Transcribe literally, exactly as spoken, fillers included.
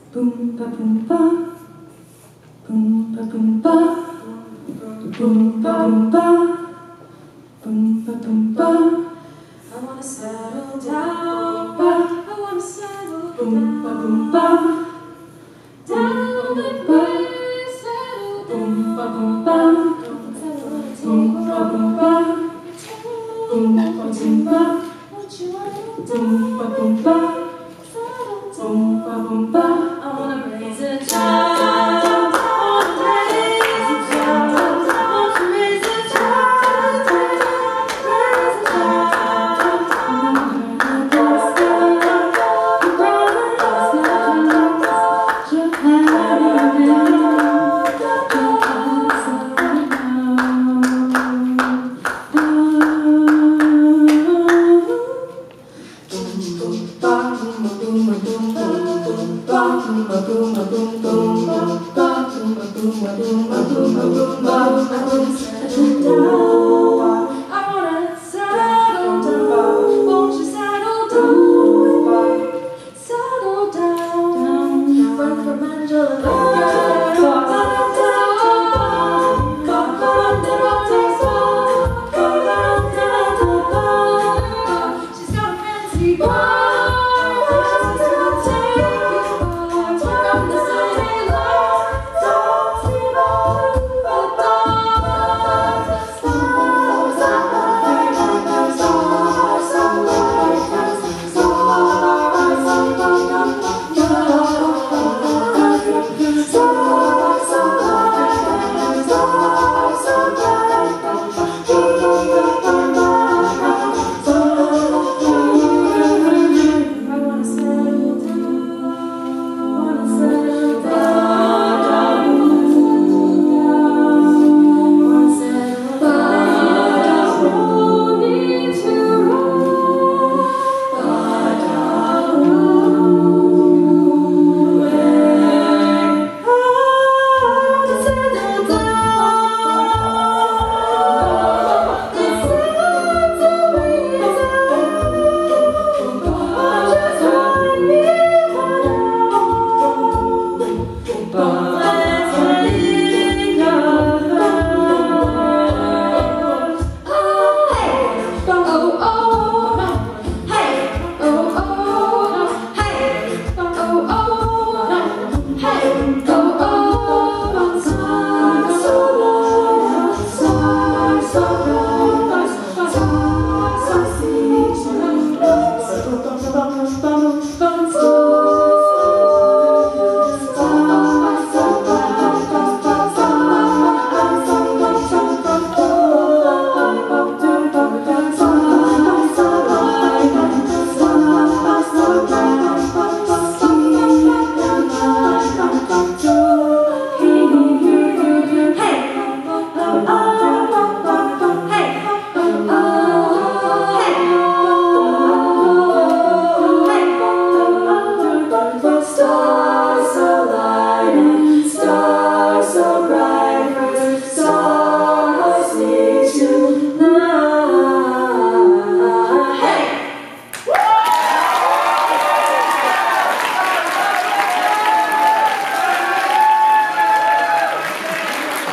Boom ba boom ba. Boom ba boom ba. Boom ba boom ba. Boom ba boom ba. I wanna settle down. I wanna settle down. Boom ba boom ba. Down with me. Settle down. Boom ba boom ba. Boom ba boom ba. Boom ba boom ba. Boom ba boom ba. Boom ba boom ba. I wanna raise a child. I wanna raise a child. I wanna raise a child. Raise a child. I wanna raise a child. Your brother is not yours. Your parent is not. Your heart's alone. Boom,